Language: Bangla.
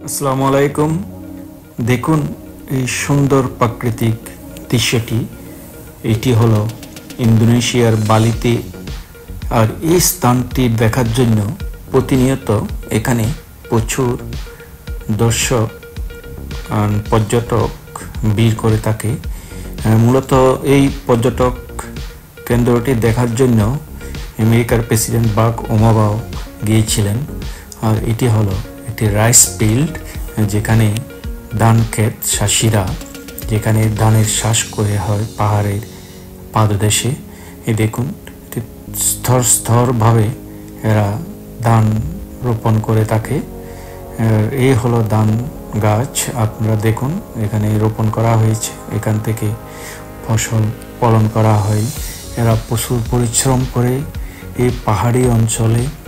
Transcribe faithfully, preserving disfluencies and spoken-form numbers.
আসসালামু আলাইকুম। দেখুন এই সুন্দর প্রাকৃতিক দৃশ্যটি, এটি হলো ইন্দোনেশিয়ার বালিতে। আর এই স্থানটি দেখার জন্য প্রতিনিয়ত এখানে প্রচুর দর্শক পর্যটক ভিড় করে থাকে। মূলত এই পর্যটক কেন্দ্রটি দেখার জন্য আমেরিকার প্রেসিডেন্ট বারাক ওবামাও গিয়েছিলেন। আর এটি হলো একটি রাইস ফিল্ড, যেখানে ধান ক্ষেত চাষিরা যেখানে ধানের চাষ করে হয় পাহাড়ের পাদদেশে। এই দেখুন স্তর স্তরভাবে এরা ধান রোপণ করে থাকে। এই হলো ধান গাছ, আপনারা দেখুন এখানে রোপণ করা হয়েছে। এখান থেকে ফসল ফলন করা হয়। এরা প্রচুর পরিশ্রম করে এই পাহাড়ি অঞ্চলে